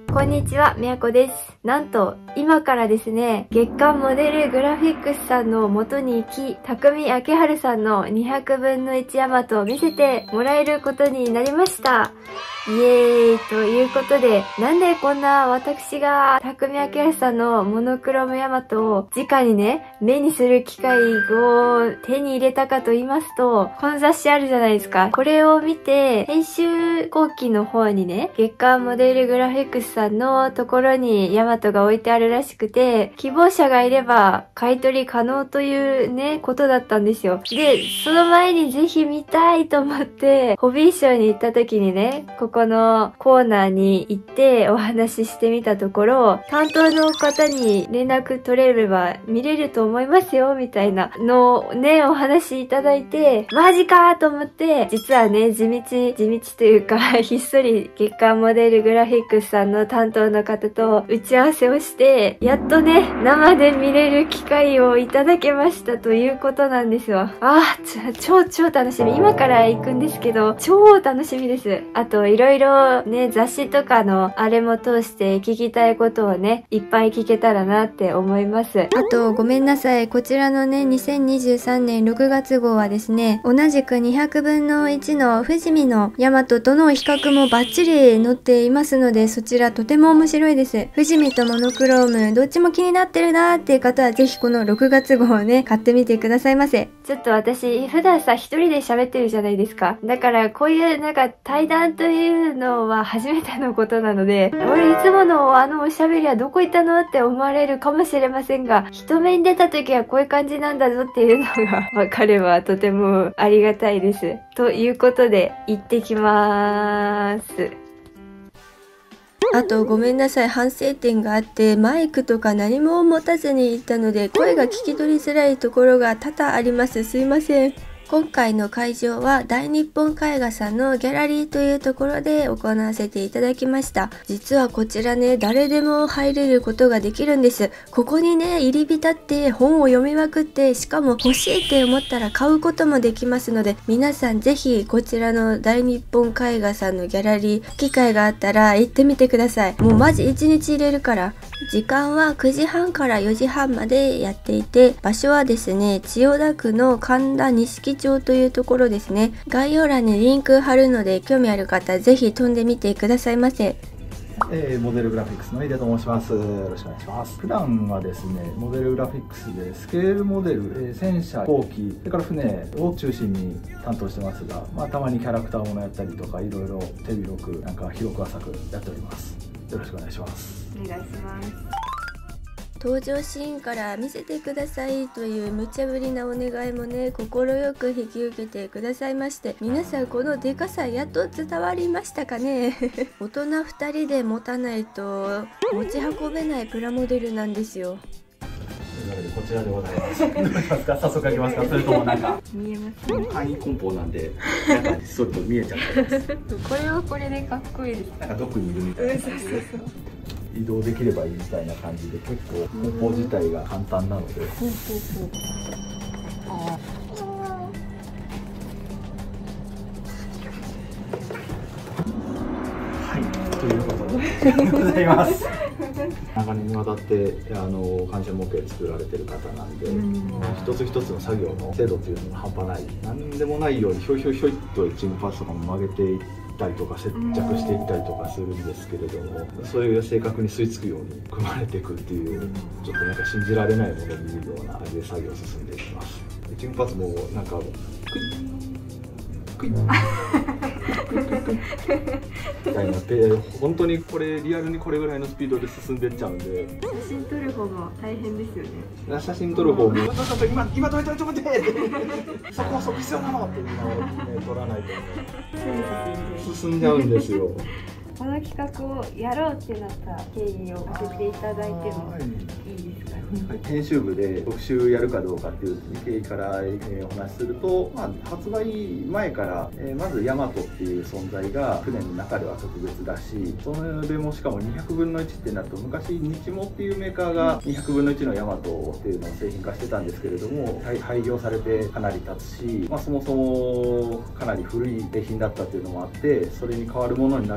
こんにちは、みやこです。なんと、今からですね、月刊モデルグラフィックスさんの元に行き、匠明春さんの200分の1ヤマトを見せてもらえることになりました。イエーイということで、なんでこんな私が匠明春さんのモノクロームヤマトを直にね、目にする機会を手に入れたかと言いますと、この雑誌あるじゃないですか。これを見て、編集後期の方にね、月刊モデルグラフィックスさんのところにヤマトが置いてあるらしくて、希望者がいれば買い取り可能というね、ことだったんですよ。で、その前にぜひ見たいと思って、ホビーショーに行った時にね、ここのコーナーに行ってお話ししてみたところ、担当の方に連絡取れれば見れると思いますよ、みたいなのをね、お話いただいて、マジかーと思って、実はね、地道というか、ひっそり月刊モデルグラフィックスさんの担当の方と打ち合わせをして、やっとね、生で見れる機会をいただけましたということなんですよ。超楽しみ。今から行くんですけど、超楽しみです。あと、いろいろね、雑誌とかのあれも通して聞きたいことをね、いっぱい聞けたらなって思います。あと、ごめんなさい。こちらのね、2023年6月号はですね、同じく200分の1の富士見のヤマトとの比較もバッチリ載っていますので、そちらとても面白いです。富士見とモノクローム、どっちも気になってるなーっていう方は、ぜひこの6月号をね、買ってみてくださいませ。ちょっと私、普段さ、一人で喋ってるじゃないですか。だから、こういうなんか対談というのは初めてのことなので、俺いつものあのおしゃべりはどこ行ったのって思われるかもしれませんが、人目に出た時はこういう感じなんだぞっていうのがわかればとてもありがたいです。ということで、行ってきまーす。あとごめんなさい、反省点があって、マイクとか何も持たずに行ったので、声が聞き取りづらいところが多々あります。すいません。今回の会場は大日本絵画さんのギャラリーというところで行わせていただきました。実はこちらね、誰でも入れることができるんです。ここにね、入り浸って本を読みまくって、しかも欲しいって思ったら買うこともできますので、皆さんぜひこちらの大日本絵画さんのギャラリー、機会があったら行ってみてください。もうマジ1日入れるから。時間は9時半から4時半までやっていて、場所はですね、千代田区の神田錦町というところですね。概要欄にリンク貼るので、興味ある方ぜひ飛んでみてくださいませ。 モデルグラフィックスの井出と申します。よろしくお願いします。普段はですね、モデルグラフィックスでスケールモデル、戦車、飛行機、それから船を中心に担当してますが、たまにキャラクターものやったりとか、いろいろ手広く、なんか広く浅くやっております。よろしくお願いします。 お願いします。登場シーンから見せてくださいという無茶ぶりなお願いもね、快く引き受けてくださいまして、皆さんこのデカさやっと伝わりましたかね。大人2人で持たないと持ち運べないプラモデルなんですよ。 こちらでございます。どうしますか？早速開けますか？それともなんか見えます。 簡易梱包なんで、なんかそっと見えちゃってます。 これはこれでかっこいいです。 なんかどこにいるみたいな感じで移動できればいいみたいな感じで、結構梱包自体が簡単なので。はい、ということでございます。長年にわたって感謝模型作られてる方なんで、一つ一つの作業の精度っていうのが半端ない、なんでもないようにひょいひょいひょいっとエッチングパーツとかも曲げていったりとか接着していったりとかするんですけれども、それが正確に吸い付くように組まれていくっていう、ちょっとなんか信じられないものを見るような感じで作業を進んでいきます。エッチングパーツもなんかクイッみたいになって、本当にこれリアルにこれぐらいのスピードで進んでっちゃうんで、 写真撮る方も大変ですよね。 写真撮る方も今撮れちょっと待ってそこ必要なのって今を撮らないと進んじゃうんですよ。 この企画をやろうってなった経緯を教えていただいてもいいですかね。 はい、編集部で特集やるかどうかっていう経緯から、お話しすると、発売前から、まずヤマトっていう存在が船の中では特別だし、それもしかも200分の1ってなると、昔日モっていうメーカーが200分の1のヤマトっていうのを製品化してたんですけれども、廃業されてかなり経つし、そもそもかなり古い製品だったっていうのもあって、それに代わるものになるんじゃないか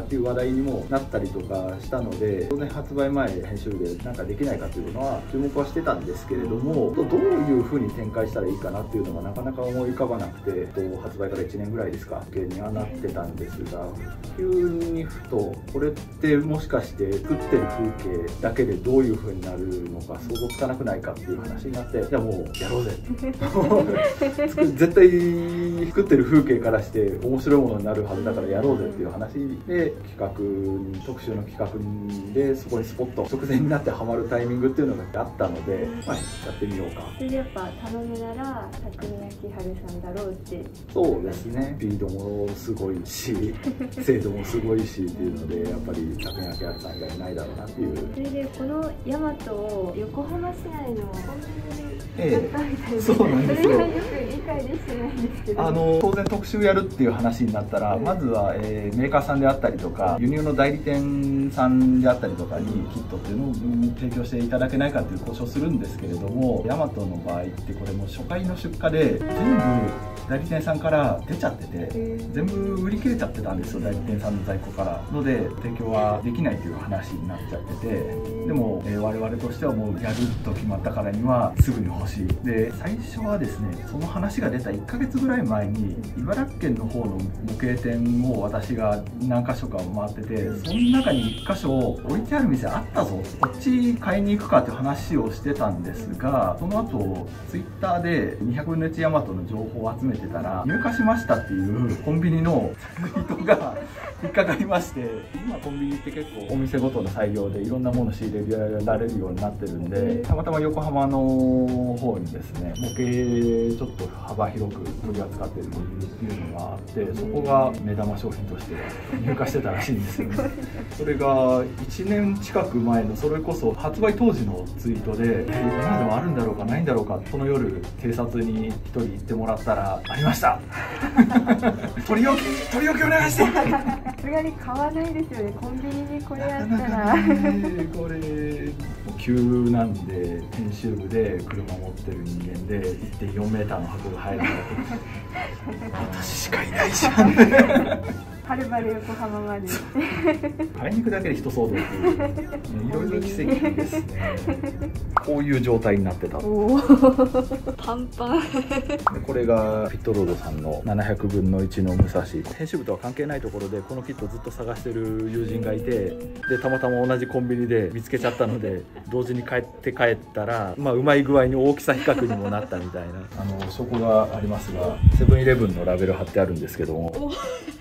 っていう話題にもなったりとかしたので、当然発売前編集でなんかできないかというのは注目はしてたんですけれども、どういう風に展開したらいいかなっていうのがなかなか思い浮かばなくて、発売から1年ぐらいですか系にはなってたんですが、急にふとこれってもしかして作ってる風景だけでどういう風になるのか想像つかなくないかっていう話になって、じゃあもうやろうぜ絶対作ってる風景からして面白いものになるはずだからやろうぜっていう話で、特集の企画でそこにスポッと直前になってハマるタイミングっていうのがあったので、やってみようか。 それでやっぱ頼むなら匠明春さんだろうって。 そうですね、スピードもすごいし精度もすごいしっていうので、やっぱり匠明春さん以外ないだろうなっていう。 それでこのヤマトを横浜市内のコンビニで買ったみたいで、 そうなんですよ。 それがよく理解できてないんですけど、 当然特集やるっていう話になったら、まずは、メーカーさんであったりとか輸入の代理店さんであったりとかにキットっていうのを提供していただけないかっていう交渉するんですけれども、ヤマトの場合ってこれもう初回の出荷で全部代理店さんから出ちゃってて、全部売り切れちゃってたんですよ、代理店さんの在庫からので提供はできないという話になっちゃってて、でも、我々としてはもうやると決まったからにはすぐに欲しい。で最初はですね、その話が出た1ヶ月ぐらい前に茨城県の方の模型店を私が何か所か回ってて、その中に1箇所置いてある店あったぞ、こっち買いに行くかっていう話をしてたんですが、その後ツイッターで200分の1ヤマトの情報を集めてたら、入荷しましたっていうコンビニのツイートが引っかかりまして、今コンビニって結構お店ごとの裁量でいろんなもの仕入れられるようになってるんで、たまたま横浜の方にですね、模型ちょっと幅広く取り扱ってるっていうのがあって、そこが目玉商品として入荷してたらしいんですよね。それが1年近く前の、それこそ発売当時のツイートで、今でもあるんだろうかないんだろうか、その夜偵察に1人行ってもらったら、ありました取り置きお願いしてさすがに買わないですよね、コンビニにこれやったら。 なかなかね、これ急なんで、編集部で車持ってる人間で 1.4 メーターの箱が入るの私しかいないじゃんはるばる横浜まで買いに行くだけで一騒動っていう、いろいろ奇跡ですね。こういう状態になってた。 パンパンこれがフィットロードさんの700分の1の武蔵。編集部とは関係ないところでこのキットをずっと探してる友人がいて、でたまたま同じコンビニで見つけちゃったので同時に帰ったら、うまい具合に大きさ比較にもなったみたいな証拠がありますが、セブンイレブンのラベル貼ってあるんですけども、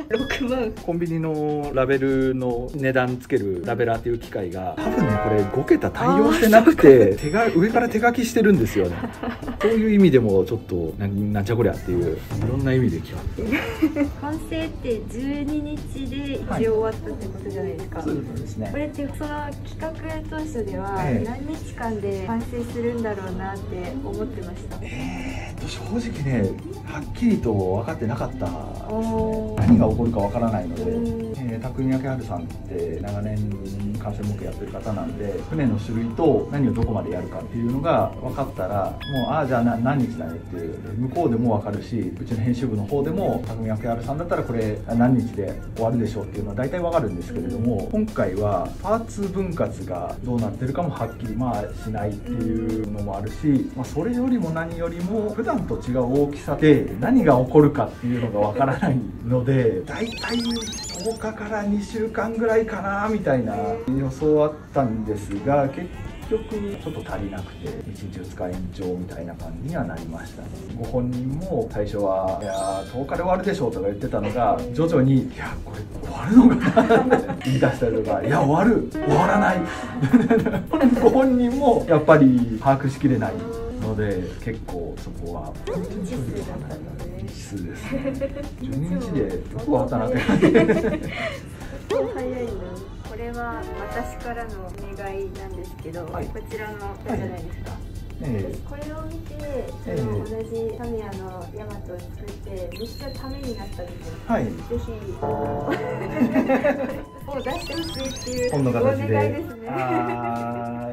6万。 コンビニのラベルの値段つけるラベラーっていう機械が多分ね、これ5桁対応してなくて上から手書きしてるんですよね。そういう意味でもちょっとなんじゃこりゃっていう、いろんな意味で決まって完成って12日で一応終わったってことじゃないですか。 そういうことですね。 これってその企画当初では何日間で完成するんだろうなって思ってました。 正直ね、はっきりと分かってなかった。何が起こるか分からないので、匠明春さんって長年完成模型やってる方なんで、船の種類と何をどこまでやるかっていうのが分かったら、もうじゃあ何日だねっていう、向こうでも分かるし、うちの編集部の方でも匠明春さんだったらこれ何日で終わるでしょうっていうのは大体分かるんですけれども、今回はパーツ分割がどうなってるかもはっきりしないっていうのもあるし、それよりも何よりも普段と違う大きさで何が起こるかっていうのが分からないので、大体10日から2週間ぐらいかなみたいな予想あったんですが、結局ちょっと足りなくて1日2日延長みたいな感じにはなりましたね。ご本人も最初はいや10日で終わるでしょうとか言ってたのが、徐々にいやこれ終わるのかなって言い出したりとか、いや終わらないご本人もやっぱり把握しきれないので、結構そこは未知数ですね。12日でよく終わったなって感じ早いな。 これは私からのお願いなんですけど、こちらのじゃないですか。これを見て、同じタミヤのヤマトを作ってめっちゃためになったんですよ。ぜひを出してほしいっていうお願いですね。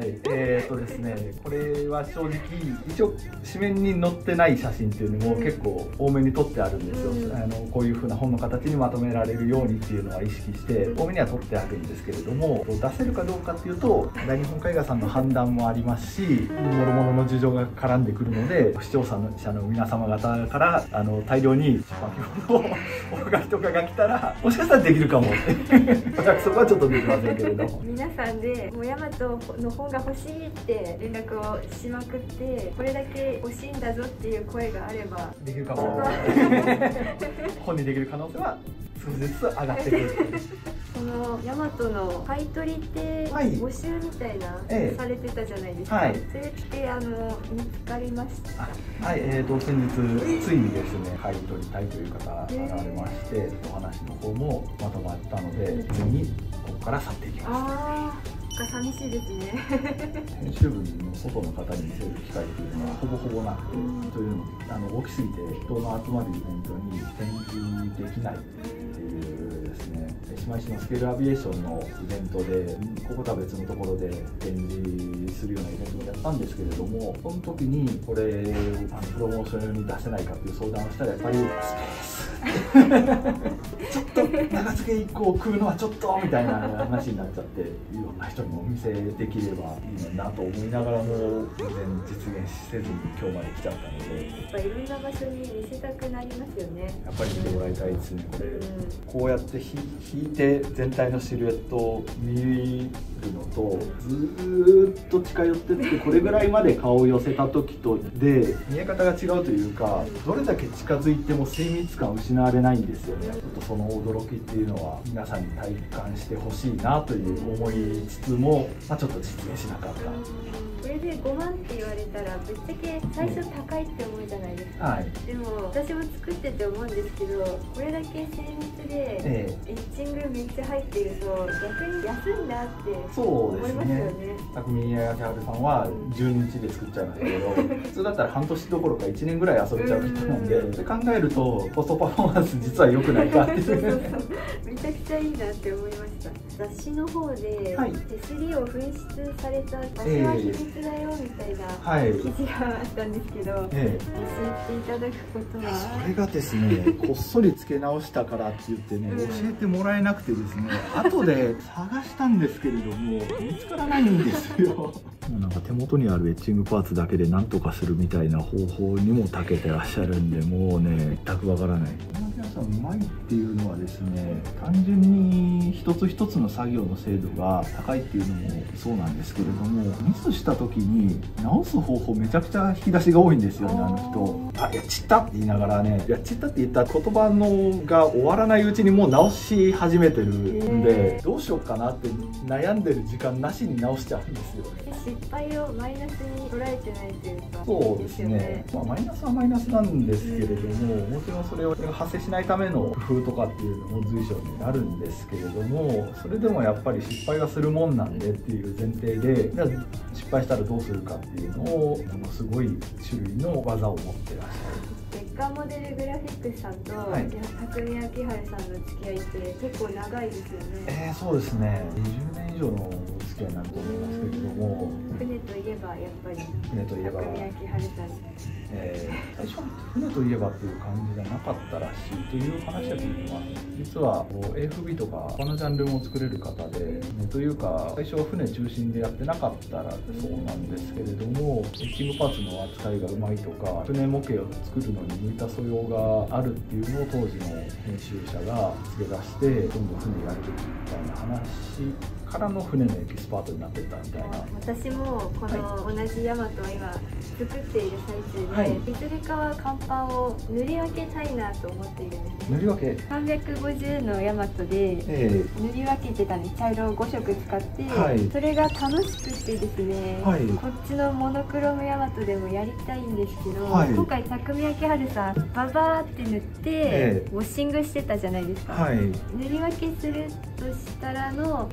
ですね、これは正直一応紙面に載ってない写真っていうのも結構多めに撮ってあるんですよ。こういう風な本の形にまとめられるようにっていうのは意識して多めには撮ってあるんですけれども、出せるかどうかっていうと大日本絵画さんの判断もありますし、諸々の事情が絡んでくるので、視聴者の皆様方から大量に出版物をお願いとかが来たらもしかしたらできるかも私そこはちょっとできませんけれども、 皆さんでもうヤマトの本が欲しいって連絡をしまくって、これだけ欲しいんだぞっていう声があればできるかも本にできる可能性は少しずつ上がってくるこのヤマトの買い取りって募集みたいな、されてたじゃないですか、それって見つかりました？ はい、先日ついにですね買い取りたいという方が現れまして、お話の方もまとまったので次にここから去っていきます。 寂しいですね編集部の外の方に見せる機会というのはほぼほぼなくて、というのも大きすぎて人の集まるイベントに展示できないっていうですね、島石のスケールアビエーションのイベントでこことは別のところで展示するようなイベントをやったんですけれども、その時にこれプロモーション用に出せないかっていう相談をしたら、やっぱりスペースちょっと長付け1個食うのはちょっとみたいな話になっちゃって、いろんな人にお見せできればいいのになと思いながらも全然実現せずに今日まで来ちゃったので、 やっぱいろんな場所に見せたくなりますよね。 やっぱり見てもらいたいですね。これ、こうやって引いて全体のシルエットを見るのと、ずーっと近寄ってってこれぐらいまで顔を寄せた時とで見え方が違うというか、どれだけ近づいても精密感を失われないんですよね。ちょっとその驚きっていうのは皆さんに体感してほしいなという思いつつも、ちょっと実現しなかった。 これで5万って言われたらぶっちゃけ最初高いって思うじゃないですか、でも私も作ってて思うんですけど、これだけ精密でエッチングめっちゃ入っていると逆に安いなって思いますよね。 匠明春さんは12日で作っちゃいましたけど普通だったら半年どころか1年ぐらい遊べちゃう人なんで、それ考えるとコストパフォーマンス実は良くないかっていうめちゃくちゃいいなって思いました。雑誌の方で手すりを紛失された場所は秘密だよみたいな記事があったんですけど、教えていただくことは、 それがですねこっそり付け直したからって言ってね、教えてもらえなくてですね、後で探したんですけれども見つからないんですよなんか手元にあるエッチングパーツだけで何とかするみたいな方法にも長けてらっしゃるんで、もうね全くわからない。皆さんうまいっていうのはですね、単純に一つ一つの作業の精度が高いっていうのもそうなんですけれども、ミスした時に直す方法めちゃくちゃ引き出しが多いんですよね。人やっちったって言いながらね、やっちったって言った言葉のが終わらないうちにもう直し始めてるんで、どうしようかなって悩んでる時間なしに直しちゃうんですよ。 失敗をマイナスに捉えてないというか。 そうですね、マイナスはマイナスなんですけれども、もちろんそれを発生しないための工夫とかっていうのも随所になるんですけれども、それでもやっぱり失敗はするもんなんでっていう前提で、じゃあ失敗したらどうするかっていうのをものすごい種類の技を持ってらっしゃる。 月刊モデルグラフィックスさんと匠明春さんの付き合いって結構長いですよね。 そうですね、20年以上のお付き合いになると思いますけれども、 船といえばやっぱり船といえば匠明春さん、 最初は船といえばっていう感じじゃなかったらしいという話は聞いてます。実は AFB とか他のジャンルも作れる方で、というか最初は船中心でやってなかったらそうなんですけれども、エッチングパーツの扱いがうまいとか船模型を作るのに向いた素養があるっていうのを当時の編集者が付け出して、どんどん船やるべきみたいな話からの船のエキスパートになってったみたいな。 私もこの同じヤマトを今作っている最中で、いずれかは甲板を塗り分けたいなと思っているんです。 塗り分け 350のヤマトで塗り分けてたんで、茶色を5色使って、それが楽しくてですね、こっちのモノクロムヤマトでもやりたいんですけど、今回匠明春さんババーって塗って、ウォッシングしてたじゃないですか、塗り分けするとしたらの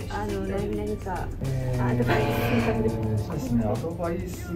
悩み何かアドバイスそうですね、アドバイス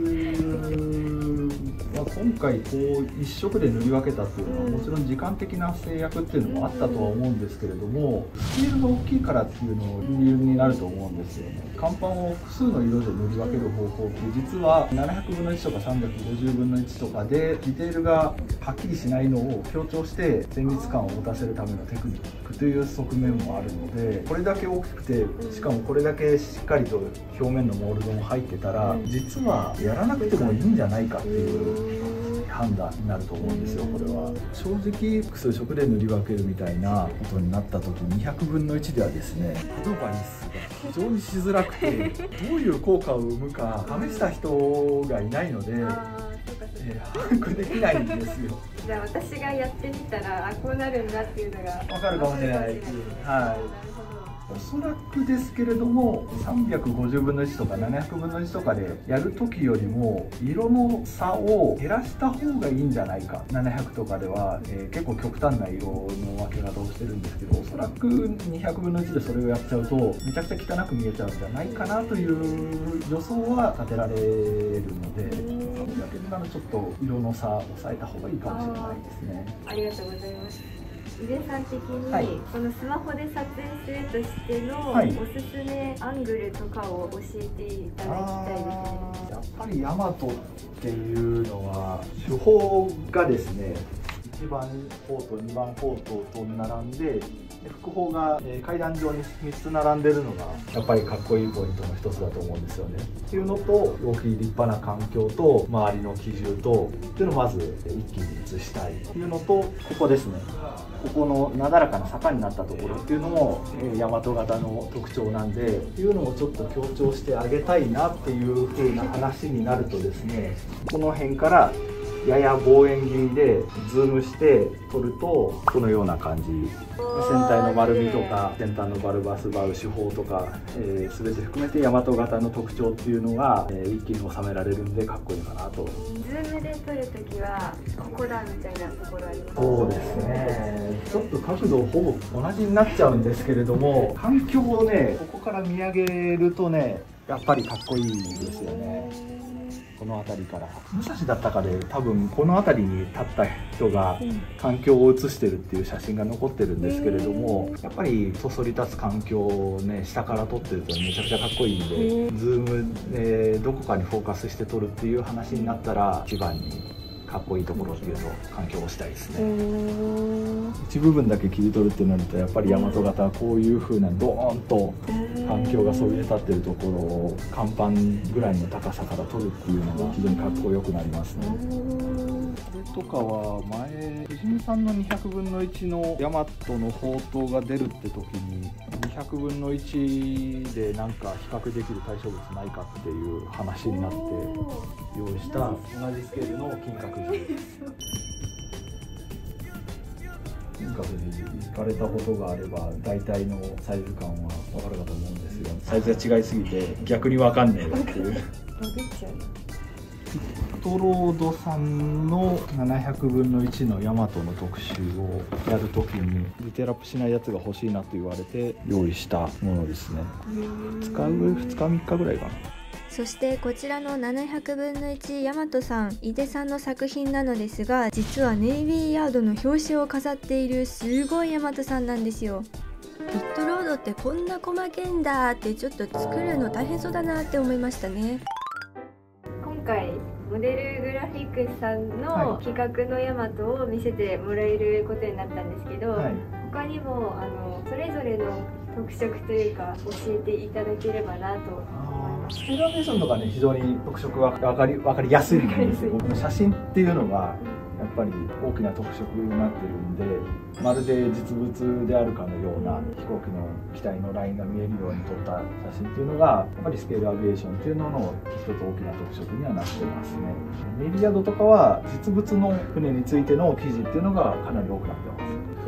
は今回こう一色で塗り分けたっていうのはもちろん時間的な制約っていうのもあったとは思うんですけれども、スケールが大きいからっていうのも理由になると思うんですよね。乾板を複数の色で塗り分ける方法って実は700分の1とか350分の1とかでディテールがはっきりしないのを強調して精密感を持たせるためのテクニックという側面もあるので、これだけ大きくてしかもこれだけしっかりと表面のモールドも入ってたら実はやらなくてもいいんじゃないかっていう判断になると思うんですよ。これは正直複数色で塗り分けるみたいなことになった時200分の1ではですね、アドバイスが非常にしづらくてどういう効果を生むか試した人がいないので把握できないんですよ。 じゃあ私がやってみたらこうなるんだっていうのが分かるかもしれない。はい。おそらくですけれども350分の1とか700分の1とかでやる時よりも色の差を減らした方がいいんじゃないか。700とかでは、結構極端な色の分け方をしてるんですけど、おそらく200分の1でそれをやっちゃうとめちゃくちゃ汚く見えちゃうんじゃないかなという予想は立てられるので、それだけならちょっと色の差を抑えた方がいいかもしれないですね。 ありがとうございます。井出さん的に、 はい、 このスマホで撮影するとしての、 はい、 おすすめアングルとかを教えていただきたいですね。 やっぱりヤマトっていうのは手法がですね、1番フォート2番フォートと並んで副砲が階段状に3つ並んでるのがやっぱりかっこいいポイントの一つだと思うんですよね。っていうのと大きい立派な環境と周りの機銃とっていうのをまず一気に映したいっていうのと、ここですね、ここのなだらかな坂になったところっていうのも大和型の特徴なんでっていうのをちょっと強調してあげたいなっていう風な話になるとですね、この辺からやや望遠鏡でズームして撮るとこのような感じ、船体の丸みとか先端のバルバスバウ手法とか、全て含めて大和型の特徴っていうのが、一気に収められるんでかっこいいかなと。 ズームで撮るときはここだみたいなところありますか？ そうですね、ちょっと角度ほぼ同じになっちゃうんですけれども、環境をねここから見上げるとねやっぱりかっこいいですよね。この辺りから武蔵だったかで多分この辺りに立った人が環境を写してるっていう写真が残ってるんですけれども、やっぱりそそり立つ環境をね下から撮ってるとめちゃくちゃかっこいいんで、ズームでどこかにフォーカスして撮るっていう話になったら一番にかっこいいところっていうと環境をしたいですね。一部分だけ切り取るってなるとやっぱり大和型はこういう風なドーンと環境がそびえ立ってるところを甲板ぐらいの高さから撮るっていうのが非常にかっこよくなりますね。これとかは前藤見さんの200分の1の大和の砲塔が出るって時に200分の1でなんか比較できる対象物ないかっていう話になって用意した同じスケールの金閣寺です。金閣寺行かれたことがあれば大体のサイズ感は分かるかと思うんですよ。サイズが違いすぎて逆に分かんねえっていう。ピクトロードさんの700分の1の大和の特集をやるときにリテラップしないやつが欲しいなと言われて用意したものですね。2日3日ぐらいかな。 そしてこちらの700分の1大和さん、井出さんの作品なのですが、実はネイビーヤードの表紙を飾っているすごい大和さんなんですよ。ピットロードってこんな細けんだってちょっと作るの大変そうだなって思いましたね。今回モデルグラフィックスさんの企画の大和を見せてもらえることになったんですけど、他にもそれぞれの特色というか教えていただければなと。 スピードアニメーションとかね非常に特色が分かりやすいんですよ。僕の写真っていうのがやっぱり大きな特色になってるんで、まるで実物であるかのような飛行機の機体のラインが見えるように撮った写真っていうのがやっぱりスケールアビエーションっていうのの一つ大きな特色にはなってますね。ネイビーヤードとかは実物の船についての記事っていうのがかなり多くなってます。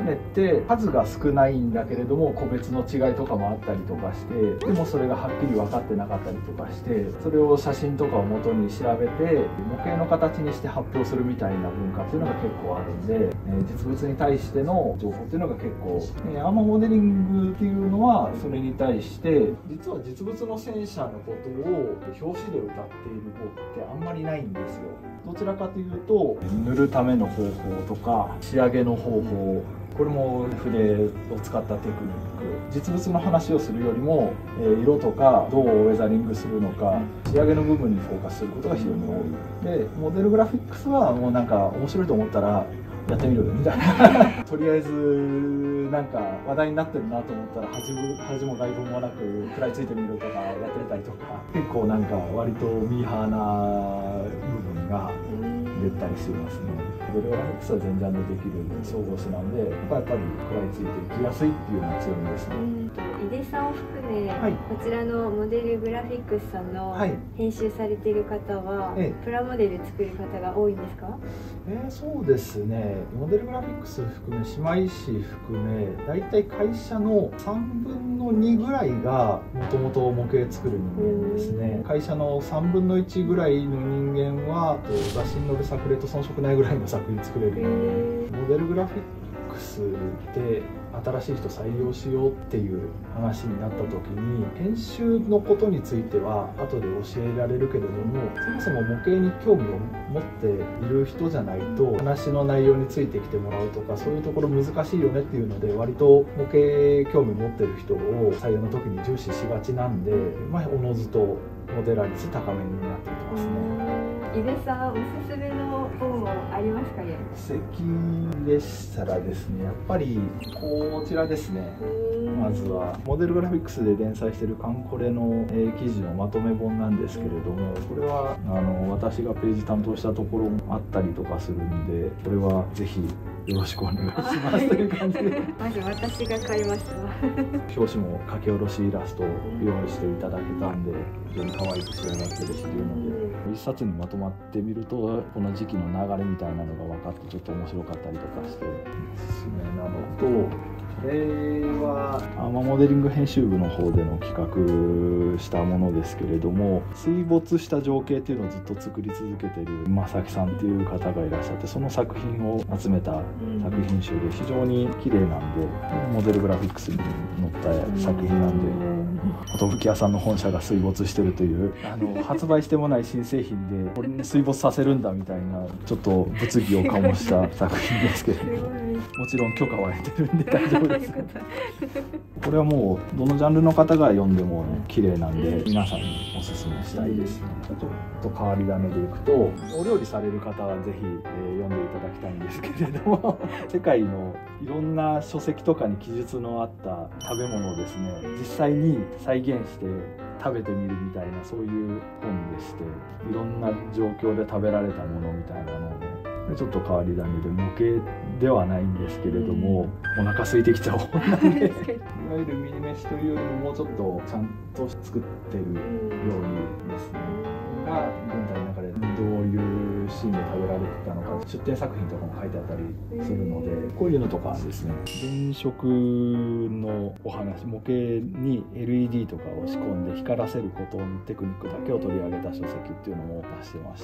船って数が少ないんだけれども個別の違いとかもあったりとかして、でもそれがはっきり分かってなかったりとかして、それを写真とかを元に調べて模型の形にして発表するみたいな文化っていうのが結構あるんで、実物に対しての情報っていうのが結構、アーマーモデリングっていうのはそれに対して実は実物の戦車のことを表紙で歌っている方ってあんまりないんですよ。どちらかというと塗るための方法とか仕上げの方法、これも筆を使ったテクニック、実物の話をするよりも色とかどうウェザリングするのか仕上げの部分にフォーカスすることが非常に多い。でモデルグラフィックスはもうなんか面白いと思ったらやってみるみたいなとりあえずなんか話題になってるなと思ったら恥も外聞もなく食らいついてみるとかやってみたりとか、結構なんか割とミーハーな部分が出たりしますね。モデルグラフィックスは全ジャンルできる総合誌なんで、やっぱり食らいついていきやすいっていうのが強みですね。 井出さんを含め、 はい、 こちらのモデルグラフィックスさんの編集されている方は、プラモデル作る方が多いんですか？ そうですね、モデルグラフィックス含め姉妹誌含め大体会社の3分の2ぐらいがもともと模型作る人間ですね。会社の3分の1ぐらいの人間は雑誌に載る作例と遜色ないぐらいの作品作れるので、モデルグラフィックスで新しい人採用しようっていう話になった時に、編集のことについては後で教えられるけれども、そもそも模型に興味を持っている人じゃないと話の内容についてきてもらうとか、そういうところ難しいよねっていうので、割と模型興味持ってる人を採用の時に重視しがちなんで、おのずとモデラ率高めになっていってますね。 井出さん、おすすめの本はありますかね？ 書籍でしたらですね、やっぱりこちらですね。まずはモデルグラフィックスで連載しているカンコレの記事のまとめ本なんですけれども、これは私がページ担当したところもあったりとかするんで、これはぜひよろしくお願いしますという感じでまず私が買いました表紙も書き下ろしイラストを用意していただけたんで、非常に可愛く仕上がってるっていうので、一冊にまとまってみるとこの時期の流れみたいなのが分かってちょっと面白かったりとかしておすすめなのと、これはアーマーモデリング編集部の方での企画したものですけれども、水没した情景っていうのをずっと作り続けてる正木さんっていう方がいらっしゃって、その作品を集めた作品集で非常に綺麗なんで、モデルグラフィックスに載った作品なんで、寿屋さんの本社が水没してるという発売してもない新製品でこれに水没させるんだみたいなちょっと物議を醸した作品ですけれどもちろん許可は得てるんで大丈夫ですこれはもうどのジャンルの方が読んでも綺麗なんで皆さんにおすすめしたいです。ちょっと変わり種でいくと、お料理される方はぜひ、読んでいただきたいんですけれども世界のいろんな書籍とかに記述のあった食べ物をですね、実際に再現して食べてみるみたいな、そういう本でして、いろんな状況で食べられたものみたいなので、ちょっと変わり種で模型ではないんですけれども、お腹空いてきちゃう本なんでいわゆるミニ飯というよりももうちょっとちゃんと作ってる料理ですねが現代の中でどういうシーンで食べられてたのか、出展作品とかも書いてあったりするので、こういうのとかですね、電飾のお話、模型に LED とかを仕込んで光らせることのテクニックだけを取り上げた書籍っていうのも出してまして、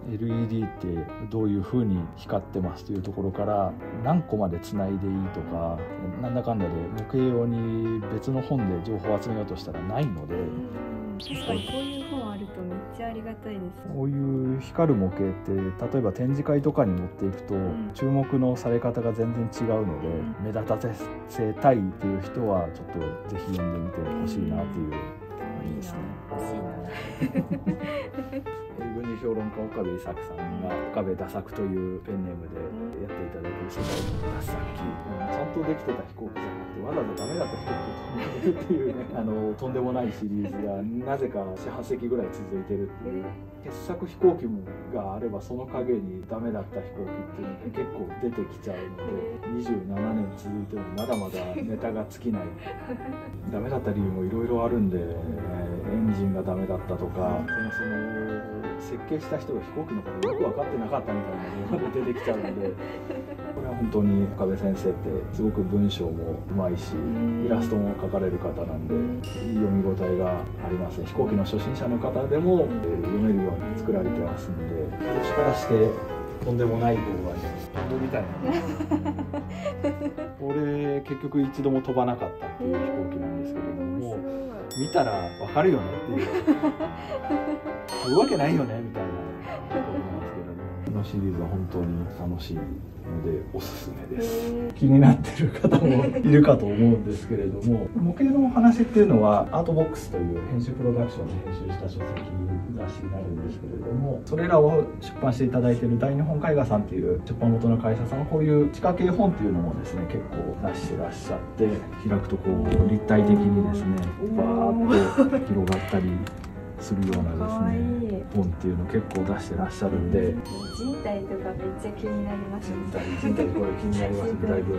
LED ってどういう風に光ってますというところから何個までつないでいいとか、なんだかんだで模型用に別の本で情報を集めようとしたらないので、 確かにこういう本あるとめっちゃありがたいです。 こういう光る模型って例えば展示会とかに持っていくと、注目のされ方が全然違うので、目立たせたいっていう人はちょっとぜひ読んでみてほしいなっていう。いいですね。 欲しいな。 軍事評論家岡部伊作さんが岡部打作というペンネームでやっていただいている世界の脱作機、ちゃんとできてた飛行機じゃなくてわざわざダメだった飛行機を飛んでるっていうねとんでもないシリーズがなぜか4、8隻ぐらい続いてるっていう。傑作飛行機があればその陰にダメだった飛行機っていうのが結構出てきちゃうので、27年続いてもまだまだネタが尽きないダメだった理由もいろいろあるんで、 エンジンがダメだったとか、その設計した人が飛行機のことよく分かってなかったみたいなのが出てきちゃうので、これは本当に岡部先生ってすごく文章もうまいし、イラストも描かれる方なんで、いい読み応えがありますね。飛行機の初心者の方でも読めるように作られてますんで、私からしてとんでもない動画に飛ぶみたいな俺結局一度も飛ばなかったっていう飛行機なんですけれども、見たらわかるよねっていう飛ぶわけないよねみたいなところなんですけれども、このシリーズは本当に楽しいのでおすすめです。気になってる方もいるかと思うんですけれども、模型のお話っていうのはアートボックスという編集プロダクションで編集した書籍雑誌になるんですけれども、それらを出版していただいている大日本絵画さんっていう出版元の会社さんはこういう地下系本っていうのもですね結構出してらっしゃって、開くとこう立体的にですねバーッと広がったりするようなですね本っていうのを結構出してらっしゃるんで、 人体とかめっちゃ気になりますね。 人体これ気になりますね。だいぶ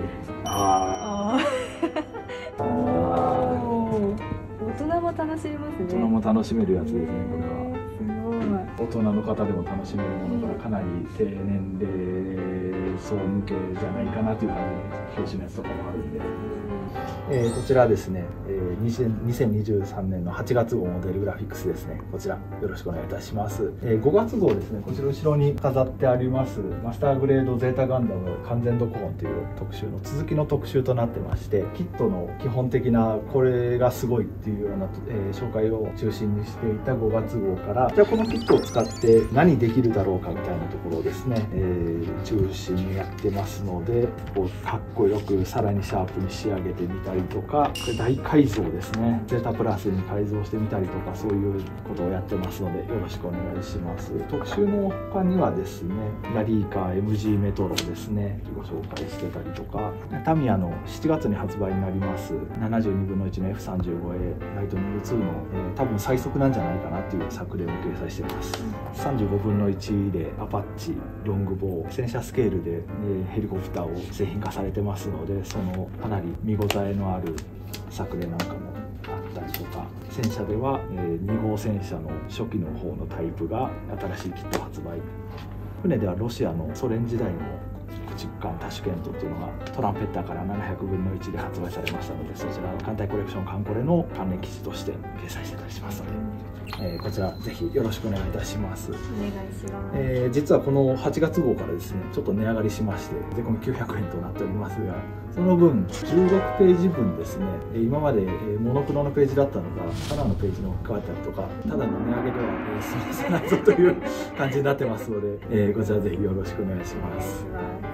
大人も楽しめますね。 大人も楽しめるやつですね。これはすごい。 大人の方でも楽しめるものからかなり低年齢層向けじゃないかなという感じの表紙のやつとかもあるんで、こちらですね、2023年の8月号モデルグラフィックスですね。こちらよろしくお願いいたします。5月号ですね。こちら後ろに飾ってありますマスターグレードゼータガンダム完全読本という特集の続きの特集となってまして、キットの基本的なこれがすごいっていうような、紹介を中心にしていた5月号から、じゃあこのキットを使って何できるだろうかみたいなところをですね、中心にやってますので、こうかっこよくさらにシャープに仕上げてみたりとか、これ大改造ですね、ゼータプラスに改造してみたりとか、そういうことをやってますのでよろしくお願いします。特集の他にはですね、ラリーカー MG メトロですねご紹介してたりとか、タミヤの7月に発売になります72分の1の F35A ライトニング2の、多分最速なんじゃないかなっていう作例を掲載しています。35分の1でアパッチロングボウ戦車スケールで、ヘリコプターを製品化されてますので、そのかなり見応えのある作例なんかもあったりとか、戦車では、2号戦車の初期の方のタイプが新しいキット発売。船ではロシアのソ連時代の駆逐艦タシュケントっていうのがトランペッターから700分の1で発売されましたので、そちらの艦隊コレクションカンコレの関連記事として掲載してたりしますので、こちらぜひよろしくお願いいたします。 お願いします。 実はこの8月号からですねちょっと値上がりしまして税込み900円となっておりますが、その分16ページ分ですね、今までモノクロのページだったのがカラーのページに置き換わったりとか、ただの値上げでは済ませないぞという感じになってますので、こちらぜひよろしくお願いします。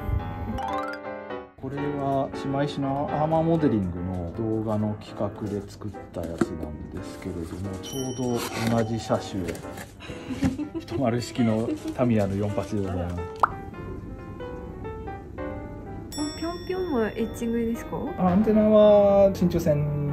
これは島石のアーマーモデリングの動画の企画で作ったやつなんですけれども、ちょうど同じ車種一丸式のタミヤの48でございます。 ぴょんぴょんもエッチングですか？ アンテナは真鍮線ですね。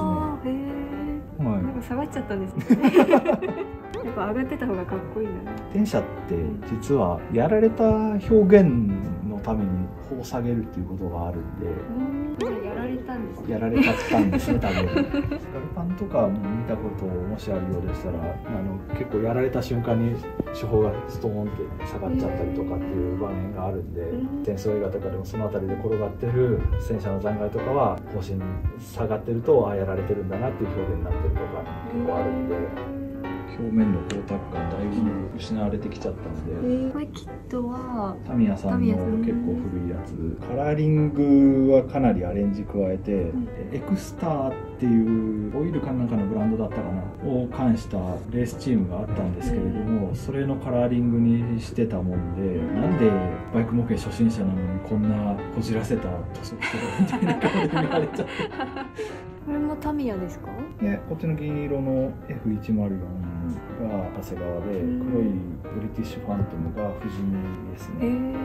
なんか下がっちゃったんですね。やっぱ上がってた方がかっこいいな。 電車って実はやられた表現のために砲下げるっていうことがあるんで、 やられたんですね。 やられちゃったんですね多分。ガルパンとかも見たこともしあるようでしたら、結構やられた瞬間に手法がストーンって下がっちゃったりとかっていう場面があるんで、戦争映画とかでもその辺りで転がってる戦車の残骸とかは方針下がってると、ああやられてるんだなっていう表現になってるとか結構あるんで、表面の光沢感だいぶ失われてきちゃったんで、 これキットはタミヤさんの結構古いやつ、カラーリングはかなりアレンジ加えて、エクスターっていうオイルかなんかのブランドだったかなを冠したレースチームがあったんですけれども、それのカラーリングにしてたもんで、なんでバイク模型初心者なのにこんなこじらせた塗装してるみたいな顔で見られちゃってこれもタミヤですか？ こっちの銀色の F104が長谷川で、黒いブリティッシュファントムが富士見ですね。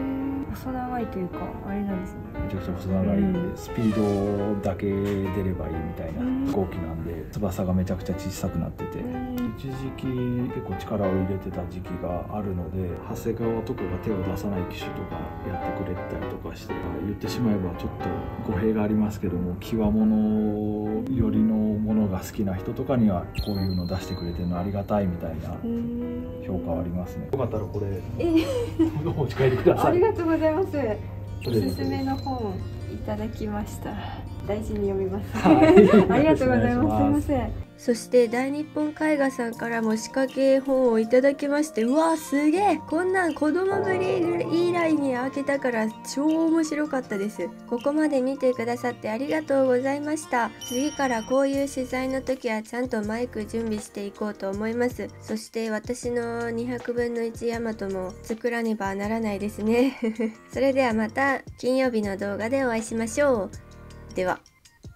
細長いというかあれなんですね。 めちゃくちゃ細長いんで、スピードだけ出ればいいみたいな飛行機なんで、翼がめちゃくちゃ小さくなってて、一時期結構力を入れてた時期があるので、長谷川とかが手を出さない機種とかやってくれたりとかして、言ってしまえばちょっと語弊がありますけども、極物寄りのものが好きな人とかにはこういうの出してくれてるのありがたいみたいな評価はありますね。よかったらこれお持ち帰りください。 ありがとうございます。おすすめの本いただきました。大事に読みます。 はい、 ありがとうございます。すいません。 そして大日本絵画さんからも仕掛け本をいただきまして、うわすげえ、こんなん子供ぶり以来に開けたから超面白かったです。ここまで見てくださってありがとうございました。次からこういう取材の時はちゃんとマイク準備していこうと思います。そして私の200分の1ヤマトも作らねばならないですね。それではまた金曜日の動画でお会いしましょう。では。